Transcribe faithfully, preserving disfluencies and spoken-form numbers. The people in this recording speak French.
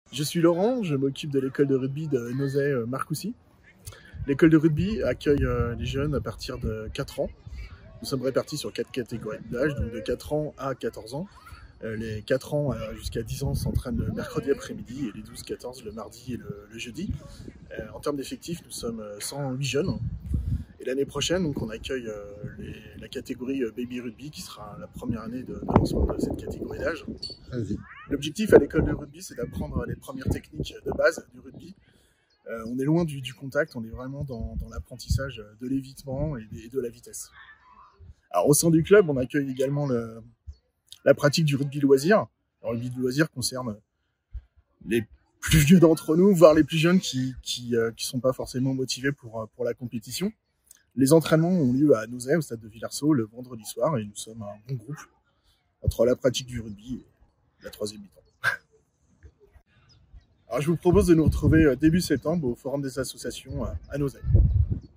Je suis Laurent, je m'occupe de l'école de rugby de Nozay-Marcoussis. L'école de rugby accueille les jeunes à partir de quatre ans. Nous sommes répartis sur quatre catégories d'âge, donc de quatre ans à quatorze ans. Les quatre ans jusqu'à dix ans s'entraînent le mercredi après-midi et les douze quatorze le mardi et le, le jeudi. En termes d'effectifs, nous sommes cent huit jeunes. Et l'année prochaine, donc, on accueille euh, les, la catégorie euh, Baby Rugby, qui sera la première année de, de lancement de cette catégorie d'âge. L'objectif à l'école de rugby, c'est d'apprendre les premières techniques de base du rugby. Euh, on est loin du, du contact, on est vraiment dans, dans l'apprentissage de l'évitement et, et de la vitesse. Alors, au sein du club, on accueille également le, la pratique du rugby loisir. Le rugby de loisir concerne les plus vieux d'entre nous, voire les plus jeunes qui qui, euh, qui sont pas forcément motivés pour, pour la compétition. Les entraînements ont lieu à Nozay, au stade de Villarceau, le vendredi soir, et nous sommes un bon groupe entre la pratique du rugby et la troisième mi-temps. Alors, je vous propose de nous retrouver début septembre au Forum des associations à Nozay.